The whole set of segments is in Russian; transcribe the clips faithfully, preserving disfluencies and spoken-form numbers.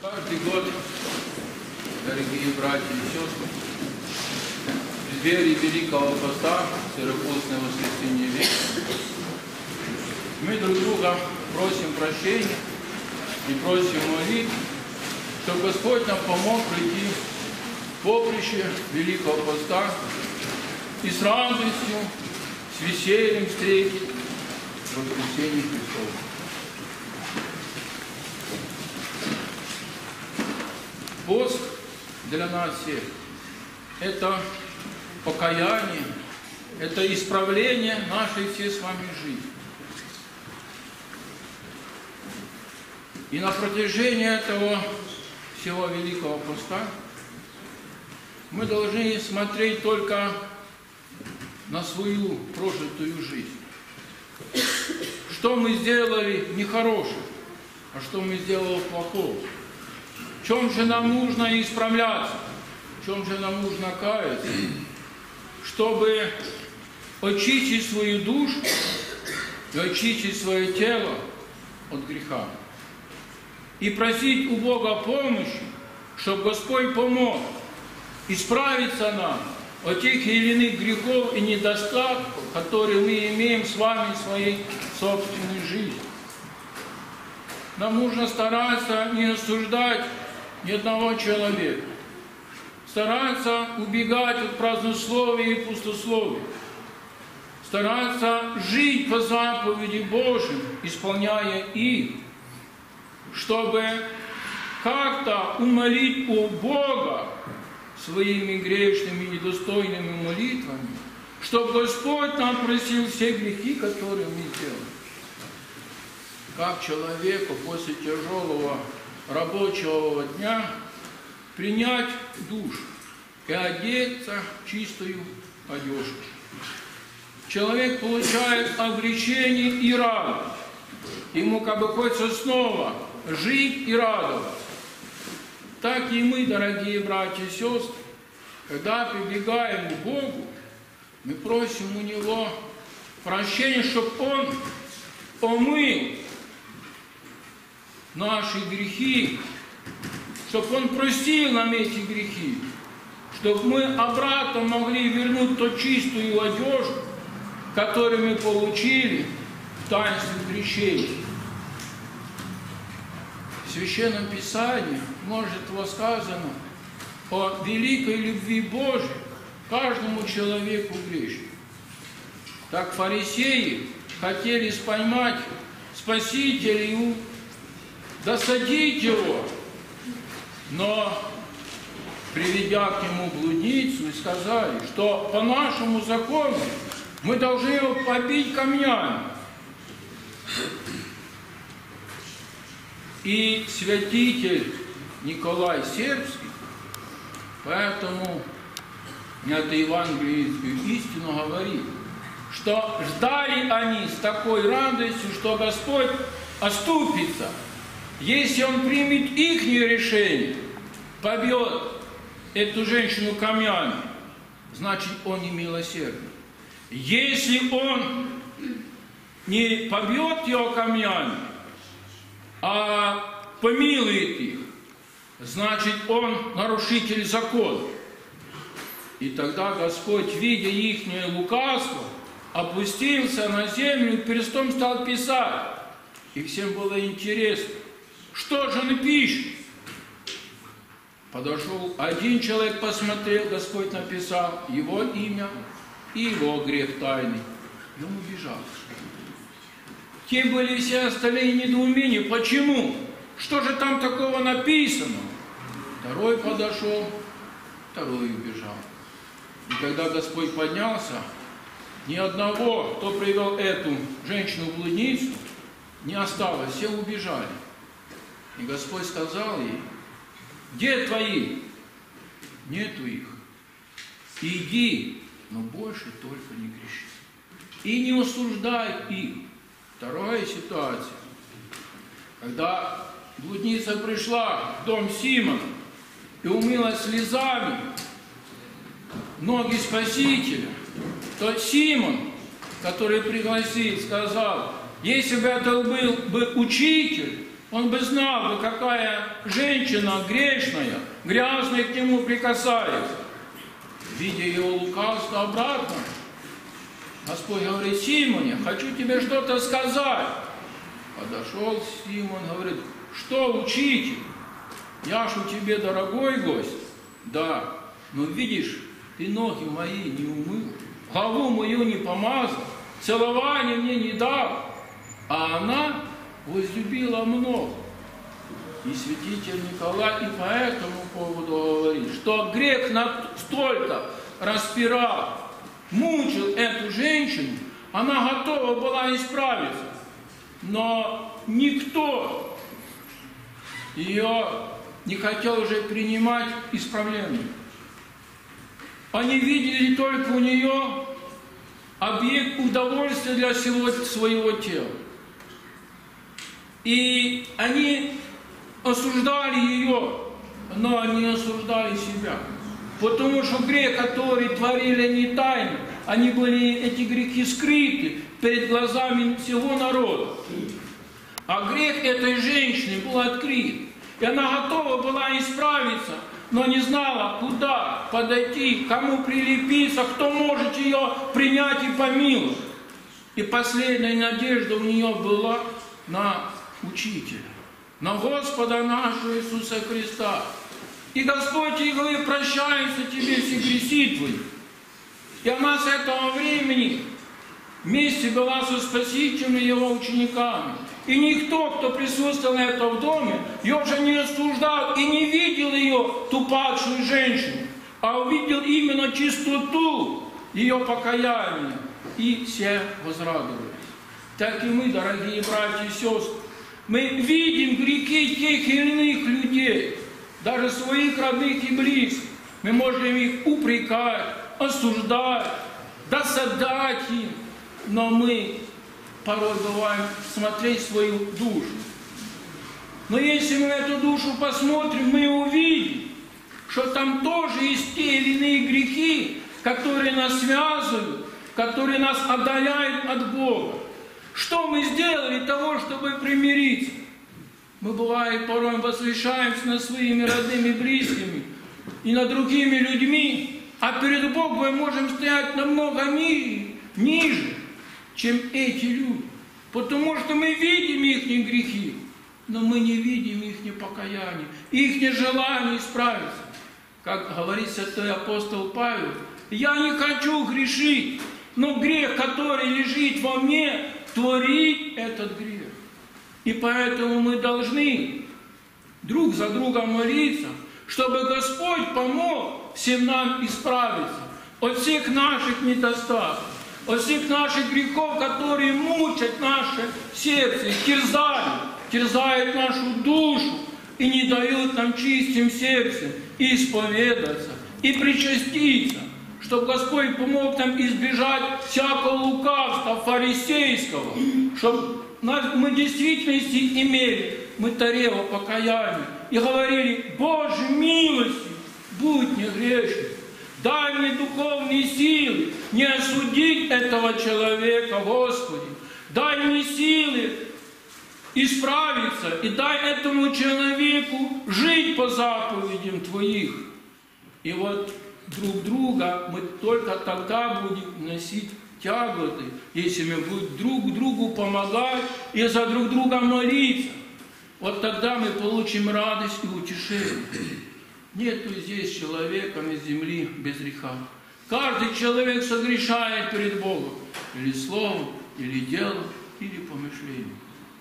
Каждый год, дорогие братья и сестры, в преддверии Великого Поста, Сыропостное воскресенье вечера, мы друг друга просим прощения и просим молитв, чтобы Господь нам помог пройти поприще Великого Поста и с радостью, с весельем встретить воскресенье Христово. Пост для нас всех – это покаяние, это исправление нашей всей с вами жизни. И на протяжении этого всего Великого Поста мы должны смотреть только на свою прожитую жизнь. Что мы сделали нехорошего, а что мы сделали плохого. В чем же нам нужно исправляться, в чем же нам нужно каяться, чтобы очистить свою душу и очистить свое тело от греха. И просить у Бога помощи, чтобы Господь помог исправиться нам от тех или иных грехов и недостатков, которые мы имеем с вами в своей собственной жизни. Нам нужно стараться не осуждать ни одного человека, стараться убегать от празднословия и пустословия, стараться жить по заповеди Божьим, исполняя их, чтобы как-то умолить у Бога своими грешными и недостойными молитвами, чтобы Господь нам простил все грехи, которые мы делаем. Как человеку после тяжелого рабочего дня принять душ и одеться в чистую одежду. Человек получает облегчение и радость. Ему как бы хочется снова жить и радоваться. Так и мы, дорогие братья и сестры, когда прибегаем к Богу, мы просим у Него прощения, чтобы Он омыл наши грехи, чтобы Он простил нам эти грехи, чтобы мы обратно могли вернуть ту чистую одежду, которую мы получили в таинстве крещения. В Священном Писании множество сказано о великой любви Божией каждому человеку грешнику. Так фарисеи хотели поймать Спасителя и досадить его, но, приведя к нему блудницу, сказали, что по нашему закону мы должны его побить камнями. И святитель Николай Сербский, поэтому это евангельскую истину говорит, что ждали они с такой радостью, что Господь оступится. Если Он примет их решение, побьет эту женщину камнями, значит, Он не милосердный. Если Он не побьет ее камнями, а помилует их, значит, Он нарушитель закона. И тогда Господь, видя ихнее лукавство, опустился на землю и перстом стал писать. И всем было интересно, что же напишет? Подошел один человек, посмотрел, Господь написал его имя и его грех тайный. И он убежал. Те были все остальные недоумения. Почему? Что же там такого написано? Второй подошел, второй убежал. И когда Господь поднялся, ни одного, кто привел эту женщину-блудницу, не осталось, все убежали. И Господь сказал ей: где твои? Нету их. Иди, но больше только не греши. И не осуждай их. Вторая ситуация. Когда блудница пришла в дом Симона и умылась слезами ноги Спасителя, то Симон, который пригласил, сказал: если бы это был бы учитель, он бы знал, какая женщина грешная, грязная к нему прикасается. Видя его лукавство обратно, Господь говорит: Симоне, хочу тебе что-то сказать. Подошел Симон, говорит: что, учитель? Я ж у тебе дорогой гость. Да, но видишь, ты ноги мои не умыл, голову мою не помазал, целования мне не дал, а она возлюбила много. И святитель Николай и по этому поводу говорит, что грех настолько распирал, мучил эту женщину, она готова была исправиться, но никто ее не хотел уже принимать исправление. Они видели только у нее объект удовольствия для всего своего тела. И они осуждали ее, но они осуждали себя. Потому что грех, который творили они тайно, они были, эти грехи скрыты перед глазами всего народа. А грех этой женщины был открыт. И она готова была исправиться, но не знала, куда подойти, кому прилепиться, кто может ее принять и помиловать. И последняя надежда у нее была на Учителя, на Господа нашего Иисуса Христа. И Господь ей говорит: прощаются тебе все грехи твои. И она с этого времени вместе была со Спасителем и его учениками. И никто, кто присутствовал на этом доме, ее уже не осуждал и не видел ее, ту падшую женщину, а увидел именно чистоту ее покаяния. И все возрадовались. Так и мы, дорогие братья и сестры, мы видим грехи тех или иных людей, даже своих родных и близких. Мы можем их упрекать, осуждать, досадать им, но мы порой бываем смотреть свою душу. Но если мы эту душу посмотрим, мы увидим, что там тоже есть те или иные грехи, которые нас связывают, которые нас отдаляют от Бога. Что мы сделали для того, чтобы примириться? Мы, бывает, порой возвышаемся над своими родными, близкими и над другими людьми, а перед Богом мы можем стоять намного ниже, ниже, чем эти люди. Потому что мы видим их грехи, но мы не видим их покаяния, их желание исправиться. Как говорит святой апостол Павел: я не хочу грешить, но грех, который лежит во мне, творить этот грех. И поэтому мы должны друг за другом молиться, чтобы Господь помог всем нам исправиться от всех наших недостатков, от всех наших грехов, которые мучат наше сердце, терзают, терзают нашу душу и не дают нам чистым сердцем исповедаться и причаститься, чтобы Господь помог нам избежать всякого лукавства фарисейского, чтобы мы в действительности имели мытарево покаяние и говорили: Боже милостью, будь не грешен, дай мне духовные силы не осудить этого человека, Господи, дай мне силы исправиться и дай этому человеку жить по заповедям Твоих. И вот друг друга мы только тогда будем носить тяготы, если мы будем друг другу помогать и за друг друга молиться. Вот тогда мы получим радость и утешение. Нету здесь человека на земле без греха. Каждый человек согрешает перед Богом или словом, или делом, или помышлением.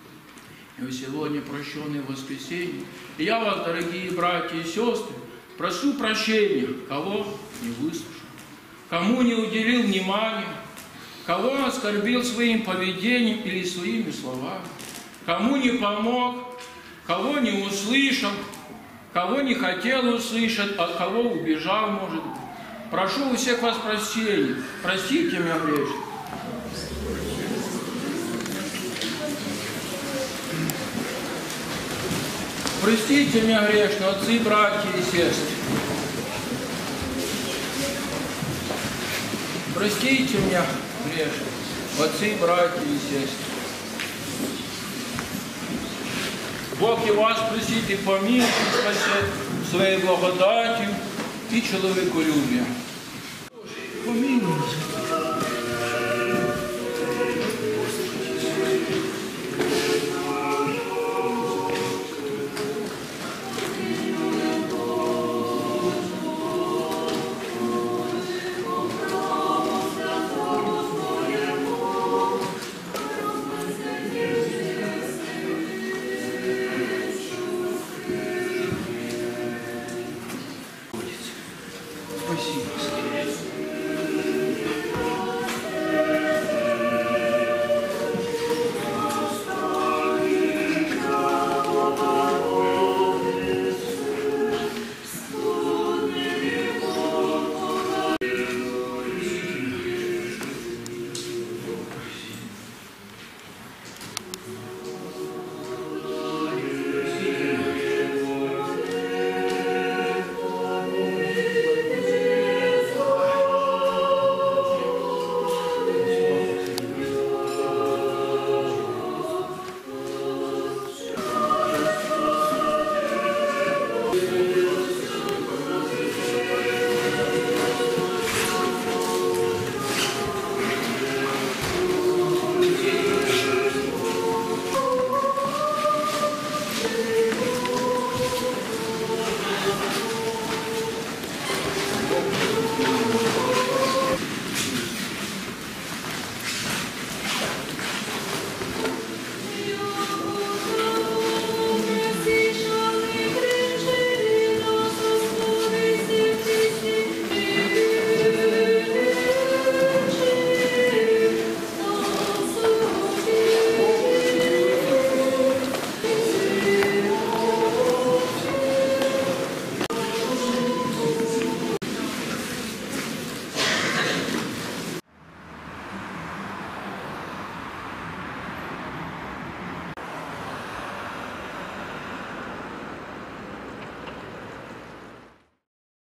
И вы сегодня прощенные в воскресенье. И я вас, дорогие братья и сестры, прошу прощения, кого не выслушал, кому не уделил внимания, кого оскорбил своим поведением или своими словами, кому не помог, кого не услышал, кого не хотел услышать, от кого убежал, может быть. Прошу у всех вас прощения. Простите меня, грешных. Простите меня, грешных, отцы, братья и сестры. Простите меня, грешных, отцы, братья и сестры. Бог і вас просить і помилуй, спасе своєю благодаттю і чоловіколюб'ям. Помилуй нас. Спасибо.